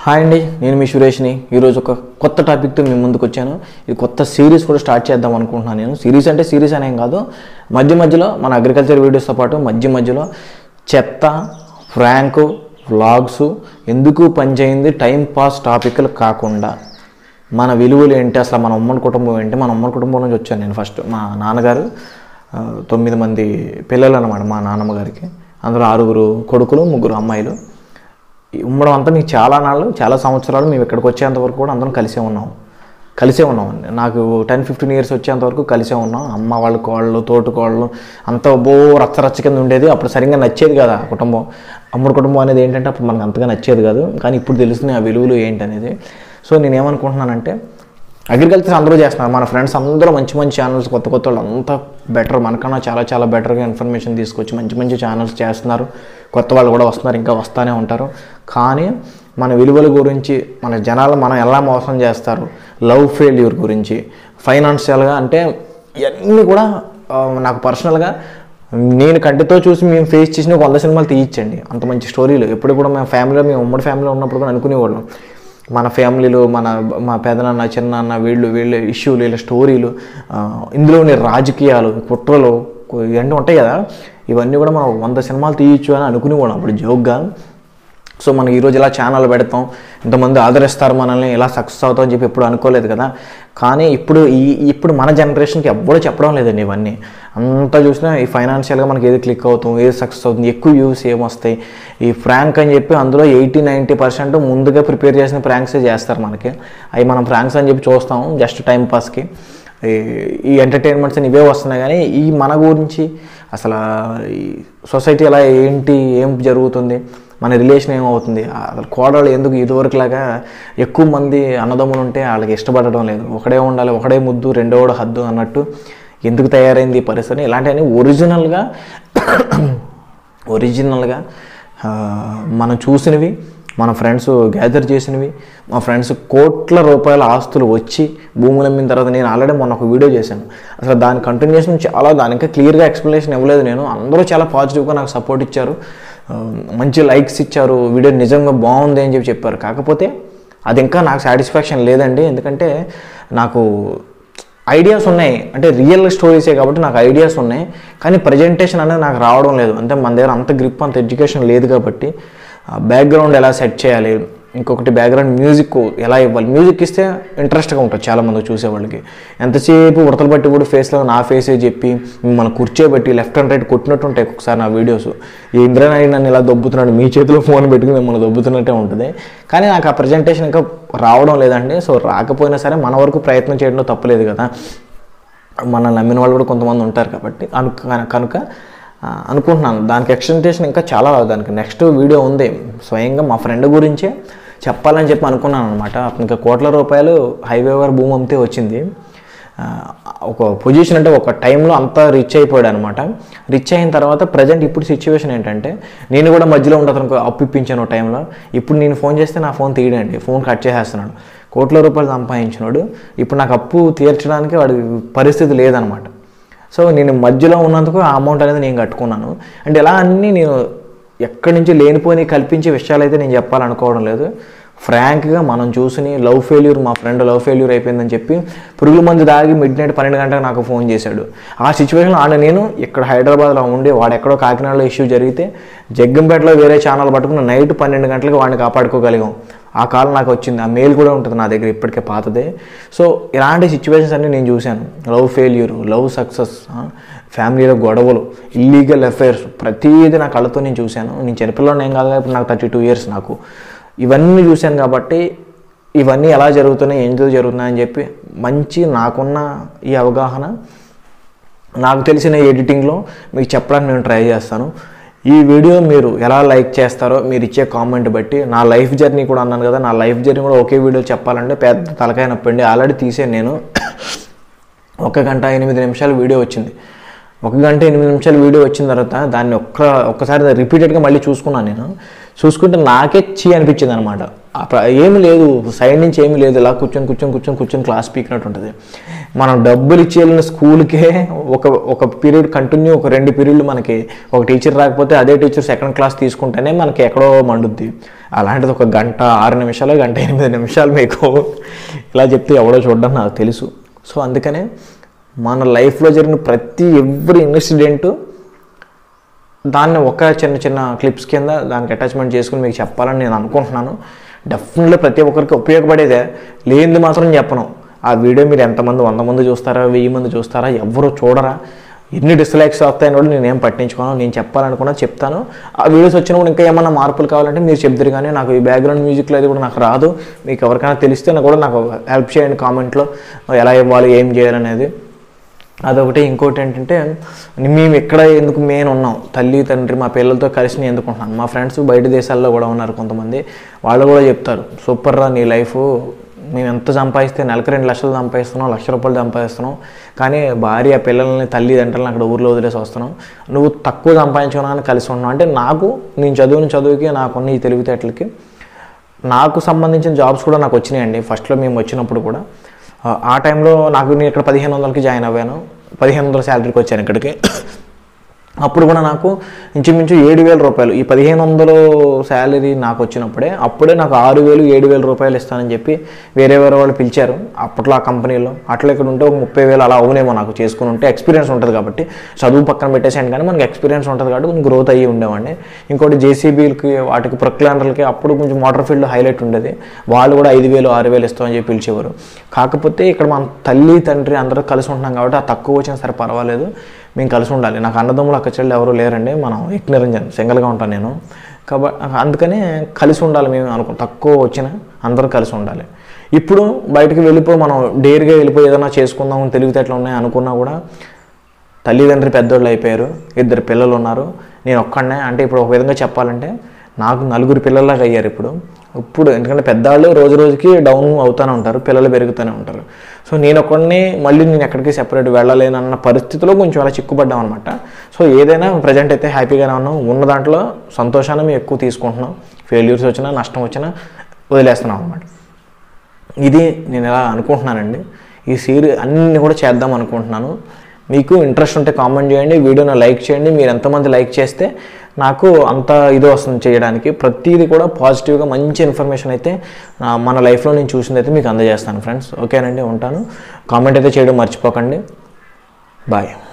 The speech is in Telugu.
హాయ్ అండి, నేను మీ సురేష్ని. ఈరోజు ఒక కొత్త టాపిక్తో మీ ముందుకు వచ్చాను. ఇది కొత్త సిరీస్ కూడా స్టార్ట్ చేద్దాం అనుకుంటున్నాను. నేను సిరీస్ అంటే సిరీస్ అనేం కాదు, మధ్యలో మన అగ్రికల్చర్ వీడియోస్తో పాటు మధ్యలో చెత్త, ఫ్రాంక్, వ్లాగ్స్, ఎందుకు పనిచేయింది, టైం పాస్ టాపిక్లు కాకుండా మన విలువలు ఏంటి, అసలు మన ఉమ్మడి కుటుంబం ఏంటి. మన ఉమ్మడి కుటుంబం నుంచి వచ్చాను నేను. ఫస్ట్ మా నాన్నగారు 9 మంది పిల్లలు అనమాట మా నాన్నమ్మ గారికి. అందులో 6 కొడుకులు, 3 అమ్మాయిలు. ఉమ్మడం అంతా మీకు చాలా సంవత్సరాలు మేము ఇక్కడికి వచ్చేంత వరకు కూడా అందరం కలిసే ఉన్నాం. నాకు 10-15 ఇయర్స్ వచ్చేంతవరకు కలిసే ఉన్నాం. అమ్మ వాళ్ళ కోళ్ళు, తోటికోళ్ళు అంతా రచ్చ కింద ఉండేది. అప్పుడు సరిగ్గా నచ్చేది కదా కుటుంబం. అమ్మడి కుటుంబం అనేది ఏంటంటే అప్పుడు మనకు అంతగా నచ్చేది కాదు, కానీ ఇప్పుడు తెలుస్తుంది ఆ విలువలు ఏంటనేది. సో నేనేమనుకుంటున్నానంటే, అగ్రికల్చర్ అందరూ చేస్తున్నారు, మన ఫ్రెండ్స్ అందరూ మంచి ఛానల్స్, కొత్త వాళ్ళు అంతా బెటర్, మనకన్నా చాలా బెటర్గా ఇన్ఫర్మేషన్ తీసుకొచ్చి మంచి ఛానల్స్ చేస్తున్నారు. కొత్త వాళ్ళు కూడా వస్తున్నారు, ఇంకా వస్తూనే ఉంటారు. కానీ మన విలువల గురించి, మన జనాలు మనం ఎలా మోసం చేస్తారు, లవ్ ఫెయిల్యూర్ గురించి, ఫైనాన్షియల్గా అంటే ఇవన్నీ కూడా నాకు పర్సనల్గా నేను కంటితో చూసి మేము ఫేస్ చేసిన 100 సినిమాలు తీయించండి. అంత మంచి స్టోరీలు. ఎప్పుడు కూడా మేము ఉమ్మడి ఫ్యామిలీలో ఉన్నప్పుడు కూడా అనుకునేవాళ్ళం, మన ఫ్యామిలీలో మా పెదనాన్న, చిన్నాన్న, వీళ్ళు ఇష్యూలు, వీళ్ళ స్టోరీలు, ఇందులోని రాజకీయాలు, కుట్రలు ఇవన్నీ ఉంటాయి కదా, ఇవన్నీ కూడా మనం 100 సినిమాలు తీయచ్చు అని అనుకునేవాళ్ళం అప్పుడు జోక్గా. సో మనం ఈరోజు ఇలా ఛానల్ పెడతాం, ఇంతమంది ఆదరిస్తారు మనల్ని, ఇలా సక్సెస్ అవుతాం అని చెప్పి ఎప్పుడు అనుకోలేదు కదా. కానీ ఇప్పుడు మన జనరేషన్కి ఎవ్వరూ చెప్పడం లేదండి ఇవన్నీ. అంతా చూసినా ఈ ఫైనాన్షియల్గా మనకి ఏది క్లిక్ అవుతాం, ఏది సక్సెస్ అవుతుంది, ఎక్కువ వ్యూస్ ఏమొస్తాయి, ఈ ఫ్రాంక్ అని చెప్పి అందులో 80-90% ముందుగా ప్రిపేర్ చేసిన ఫ్రాంక్సే చేస్తారు మనకి. అవి మనం ఫ్రాంక్స్ అని చెప్పి చూస్తాం జస్ట్ టైం పాస్కి. ఈ ఎంటర్టైన్మెంట్స్ అని ఇవే వస్తున్నాయి, కానీ ఈ మన గురించి అసలు ఈ సొసైటీ ఎలా ఏంటి, ఏం జరుగుతుంది, మన రిలేషన్ ఏమవుతుంది, కోడలు ఎందుకు ఇదివరకులాగా ఎక్కువ మంది అన్నదమ్ములు ఉంటే వాళ్ళకి ఇష్టపడడం లేదు, ఒకడే ఉండాలి, ఒకడే ముద్దు, రెండోడు హద్దు అన్నట్టు ఎందుకు తయారైంది ఈ పరిస్థితి. ఇలాంటివన్నీ ఒరిజినల్గా మనం చూసినవి, మన ఫ్రెండ్స్ గ్యాదర్ చేసినవి, మా ఫ్రెండ్స్ కోట్ల రూపాయల ఆస్తులు వచ్చి భూములు అమ్మిన తర్వాత, నేను ఆల్రెడీ మొన్న ఒక వీడియో చేశాను, అసలు దాని కంటిన్యూషన్ దాని ఇంకా క్లియర్గా ఎక్స్ప్లెనేషన్ ఇవ్వలేదు నేను. అందరూ చాలా పాజిటివ్గా నాకు సపోర్ట్ ఇచ్చారు, మంచి లైక్స్ ఇచ్చారు, వీడియో నిజంగా బాగుంది అని చెప్పారు. కాకపోతే అది ఇంకా నాకు సాటిస్ఫాక్షన్ లేదండి. ఎందుకంటే నాకు ఐడియాస్ ఉన్నాయి, అంటే రియల్ స్టోరీసే కాబట్టి నాకు ఐడియాస్ ఉన్నాయి, కానీ ప్రజెంటేషన్ అనేది నాకు రావడం లేదు. అంటే మన దగ్గర అంత గ్రిప్, అంత ఎడ్యుకేషన్ లేదు కాబట్టి బ్యాక్గ్రౌండ్ ఎలా సెట్ చేయాలి, ఇంకొకటి బ్యాక్గ్రౌండ్ మ్యూజిక్ ఎలా ఇవ్వాలి, మ్యూజిక్ ఇస్తే ఇంట్రెస్ట్గా ఉంటుంది చాలామంది చూసేవాళ్ళకి. ఎంతసేపు ఉడతలు బట్టి కూడా ఫేస్లో నా ఫేసే చెప్పి మన కూర్చోబెట్టి లెఫ్ట్ అండ్ రైట్ కొట్టినట్టు ఉంటాయి ఒకసారి నా వీడియోస్. ఈ ఇంద్రనాయుడు నన్ను ఇలా దొబ్బుతున్నాడు, మీ చేతిలో ఫోన్ పెట్టుకుని మిమ్మల్ని దొబ్బుతున్నట్టే ఉంటుంది. కానీ నాకు ఆ ప్రజెంటేషన్ ఇంకా రావడం లేదండి. సో రాకపోయినా సరే మన వరకు ప్రయత్నం చేయడంలో తప్పలేదు కదా, మనల్ని నమ్మిన వాళ్ళు కూడా కొంతమంది ఉంటారు కాబట్టి కనుక అనుకుంటున్నాను. దానికి ఎక్స్టెంటేషన్ ఇంకా చాలా, దానికి నెక్స్ట్ వీడియో ఉంది. స్వయంగా మా ఫ్రెండ్ గురించే చెప్పాలని చెప్పి అనుకున్నాను అనమాట. అతనికి కోట్ల రూపాయలు హైవే ఓవర్ భూమి అమ్మితే వచ్చింది. ఒక పొజిషన్ అంటే ఒక టైంలో అంతా రిచ్ అయిపోయాడు అనమాట. రిచ్ అయిన తర్వాత ప్రజెంట్ ఇప్పుడు సిచ్యువేషన్ ఏంటంటే, నేను కూడా మధ్యలో ఉండి అతనికి అప్పు ఇప్పించాను టైంలో. ఇప్పుడు నేను ఫోన్ చేస్తే నా ఫోన్ తీయడండి, ఫోన్ కట్ చేసేస్తున్నాడు. కోట్ల రూపాయలు సంపాదించినాడు, ఇప్పుడు నాకు అప్పు తీర్చడానికి వాడి పరిస్థితి లేదనమాట. సో నేను మధ్యలో ఉన్నందుకు ఆ అమౌంట్ అనేది నేను కట్టుకున్నాను. అంటే ఇలా అన్నీ నేను ఎక్కడి నుంచి లేనిపోయి కల్పించే విషయాలు అయితే నేను చెప్పాలనుకోవడం లేదు. ఫ్రాంక్గా మనం చూసుని లవ్ ఫెయిల్యూర్, మా ఫ్రెండ్ లవ్ ఫెయిల్యూర్ అయిపోయిందని చెప్పి పురుగుల మంది దాగి మిడ్నైట్ 12 గంటలకు నాకు ఫోన్ చేశాడు. ఆ సిచ్యువేషన్లో నేను ఇక్కడ హైదరాబాద్లో ఉండి, వాడు ఎక్కడో కాకినాడలో ఇష్యూ జరిగితే జగ్గంపేటలో వేరే ఛానల్ పట్టుకుని నైట్ 12 గంటలకు వాడిని కాపాడుకోగలిగాం. ఆ కాలం నాకు వచ్చింది, ఆ మెయిల్ కూడా ఉంటుంది నా దగ్గర ఇప్పటికే పాతదే. సో ఇలాంటి సిచ్యువేషన్స్ అన్నీ నేను చూశాను. లవ్ ఫెయిల్యూర్, లవ్ సక్సెస్, ఫ్యామిలీలో గొడవలు, ఇల్లీగల్ అఫైర్స్, ప్రతిదీ నా కళ్ళతో నేను చూశాను. నేను చిన్నపిల్లలు ఏం కాదు, ఇప్పుడు నాకు 32 ఇయర్స్. నాకు ఇవన్నీ చూశాను కాబట్టి ఇవన్నీ ఎలా జరుగుతున్నాయి, ఎందుకు జరుగుతున్నాయని చెప్పి నాకున్న ఈ అవగాహన, నాకు తెలిసిన ఎడిటింగ్లో మీకు చెప్పడానికి నేను ట్రై చేస్తాను. ఈ వీడియో మీరు ఎలా లైక్ చేస్తారో మీరు ఇచ్చే కామెంట్ బట్టి, నా లైఫ్ జర్నీ కూడా అన్నాను కదా, నా లైఫ్ జర్నీ కూడా ఒకే వీడియో చెప్పాలంటే పెద్ద తలకాయ నొప్పండి. ఆల్రెడీ తీసాను నేను. 1 గంట 8 నిమిషాలు వీడియో వచ్చింది. 1 గంట 8 నిమిషాలు వీడియో వచ్చిన తర్వాత దాన్ని ఒక్కసారి రిపీటెడ్గా మళ్ళీ చూసుకున్నాను. నేను చూసుకుంటే నాకే అనిపించింది అనమాట. ఏమి లేదు, సైడ్ నుంచి ఏమీ లేదు, ఇలా కూర్చొని క్లాస్ పీకినట్టు ఉంటుంది. మనం డబ్బులు ఇచ్చి వెళ్ళిన స్కూల్కే ఒక పీరియడ్ కంటిన్యూ ఒక 2 పీరియడ్లు మనకి ఒక టీచర్ రాకపోతే అదే టీచర్ సెకండ్ క్లాస్ తీసుకుంటేనే మనకి ఎక్కడో మండుద్ది. అలాంటిది ఒక గంట 6 నిమిషాలు, గంట 8 నిమిషాలు మీకు ఇలా చెప్తే ఎవడో చూడడం నాకు తెలుసు. సో అందుకనే మన లైఫ్లో జరిగిన ఎవ్రీ ఇన్సిడెంట్ దాన్ని ఒక చిన్న క్లిప్స్ కింద దానికి అటాచ్మెంట్ చేసుకుని మీకు చెప్పాలని నేను అనుకుంటున్నాను. డెఫినెట్లీ ప్రతి ఒక్కరికి ఉపయోగపడేదే, లేనిది మాత్రం చెప్పను. ఆ వీడియో మీరు ఎంతమంది 100 మంది చూస్తారా, 1000 మంది చూస్తారా, ఎవరు చూడరా, ఎన్ని డిస్లైక్స్ వస్తాయని కూడా నేనేం పట్టించుకోను. నేను చెప్పాలనుకున్నా చెప్తాను. ఆ వీడియోస్ వచ్చినప్పుడు ఇంకా ఏమన్నా మార్పులు కావాలంటే మీరు చెప్తారు. కానీ నాకు ఈ బ్యాక్గ్రౌండ్ మ్యూజిక్లో అది కూడా నాకు రాదు. మీకు ఎవరికైనా తెలిస్తే కూడా నాకు హెల్ప్ చేయండి కామెంట్లో, ఎలా ఇవ్వాలి, ఏం చేయాలనేది. అదొకటి. ఇంకోటి ఏంటంటే మేము ఇక్కడ ఎందుకు మెయిన్ ఉన్నాం, తల్లి తండ్రి మా పిల్లలతో కలిసి నేను ఎందుకుంటున్నాను. మా ఫ్రెండ్స్ బయట దేశాల్లో కూడా ఉన్నారు కొంతమంది, వాళ్ళు కూడా చెప్తారు సూపర్ రా నీ లైఫ్, మేము ఎంత సంపాదిస్తే నెలకు 2 లక్షలు సంపాదిస్తున్నాం, 1 లక్ష రూపాయలు సంపాదిస్తున్నాం, కానీ భార్య పిల్లల్ని తల్లిదండ్రులను అక్కడ ఊర్లో వదిలేసి వస్తున్నాం, నువ్వు తక్కువ సంపాదించుకున్నాను కలిసి ఉన్నావు. అంటే నేను చదువుకి నాకున్న ఈ తెలివితేటలకి నాకు సంబంధించిన జాబ్స్ కూడా నాకు వచ్చినాయండి. ఫస్ట్లో మేము వచ్చినప్పుడు కూడా ఆ టైంలో నేను ఇక్కడ 1500కి జాయిన్ అవ్వాను, 1500 శాలరీకి వచ్చాను ఇక్కడికి. అప్పుడు కూడా నాకు ఇంచుమించు 7,000 రూపాయలు, ఈ 1500 శాలరీ నాకు వచ్చినప్పుడే నాకు 6,000 7,000 రూపాయలు ఇస్తానని చెప్పి వేరే వాళ్ళు పిలిచారు అప్పట్లో ఆ కంపెనీలో. అట్లా ఇక్కడ ఉంటే ఒక 30,000 అలా అవునేమో నాకు చేసుకుని ఉంటే. ఎక్స్పీరియన్స్ ఉంటుంది కాబట్టి, చదువు పక్కన పెట్టేసాను కానీ మనకి ఎక్స్పీరియన్స్ ఉంటుంది కాబట్టి కొంచెం గ్రోత్ అయ్యి ఉండేవాడిని. ఇంకోటి జేసీబీలకి వాటికి ప్రొక్లైనర్లకి అప్పుడు కొంచెం మోటార్ ఫీల్డ్ హైలైట్ ఉండేది, వాళ్ళు కూడా 5,000 6,000 ఇస్తామని చెప్పి పిలిచేవారు. కాకపోతే ఇక్కడ మన తల్లి తండ్రి అందరూ కలిసి ఉంటున్నాం కాబట్టి ఆ తక్కువ వచ్చినా సరే పర్వాలేదు, మేము కలిసి ఉండాలి. నాకు అన్నదమ్ములు అక్క చెల్లెలు ఎవరు లేరండి, మనం నిరంజన్ సింగిల్గా ఉంటాను నేను. కాబట్టి అందుకనే కలిసి ఉండాలి మేము తక్కువ వచ్చినా అందరూ కలిసి ఉండాలి. ఇప్పుడు బయటకు మనం డేర్గా వెళ్ళిపోయి ఏదైనా చేసుకుందాం తెలివితేటలు ఉన్నాయి అనుకున్నా కూడా తల్లిదండ్రి పెద్దోళ్ళు అయిపోయారు, 2 పిల్లలు ఉన్నారు, నేను ఒక్కడనే. అంటే ఇప్పుడు ఒక విధంగా చెప్పాలంటే నాకు 4 పిల్లల్లాగా అయ్యారు ఇప్పుడు. ఎందుకంటే పెద్దవాళ్ళు రోజు రోజుకి డౌన్ అవుతూనే ఉంటారు, పిల్లలు పెరుగుతూనే ఉంటారు. సో నేను ఒక్కడిని మళ్ళీ నేను ఎక్కడికి సెపరేట్ వెళ్ళలేనన్న పరిస్థితిలో కొంచెం అలా చిక్కుపడ్డాం అనమాట. సో ఏదైనా ప్రజెంట్ అయితే హ్యాపీగానే ఉన్నాం, ఉన్న దాంట్లో సంతోషాన్ని మేము ఎక్కువ తీసుకుంటున్నాం. ఫెయిల్యూర్స్ వచ్చినా నష్టం వచ్చినా వదిలేస్తున్నాం అనమాట. ఇది నేను ఎలా అనుకుంటున్నానండి. ఈ సిరీస్ అన్నీ కూడా చేద్దాం అనుకుంటున్నాను. మీకు ఇంట్రెస్ట్ ఉంటే కామెంట్ చేయండి, వీడియోని లైక్ చేయండి. మీరు ఎంతమంది లైక్ చేస్తే నాకు అంత ఇది వస్తుంది చేయడానికి. ప్రతిదీ కూడా పాజిటివ్గా మంచి ఇన్ఫర్మేషన్ అయితే మన లైఫ్లో నేను చూసింది అయితే మీకు అందజేస్తాను ఫ్రెండ్స్. ఓకేనండి, ఉంటాను. కామెంట్ అయితే చేయడం మర్చిపోకండి. బాయ్.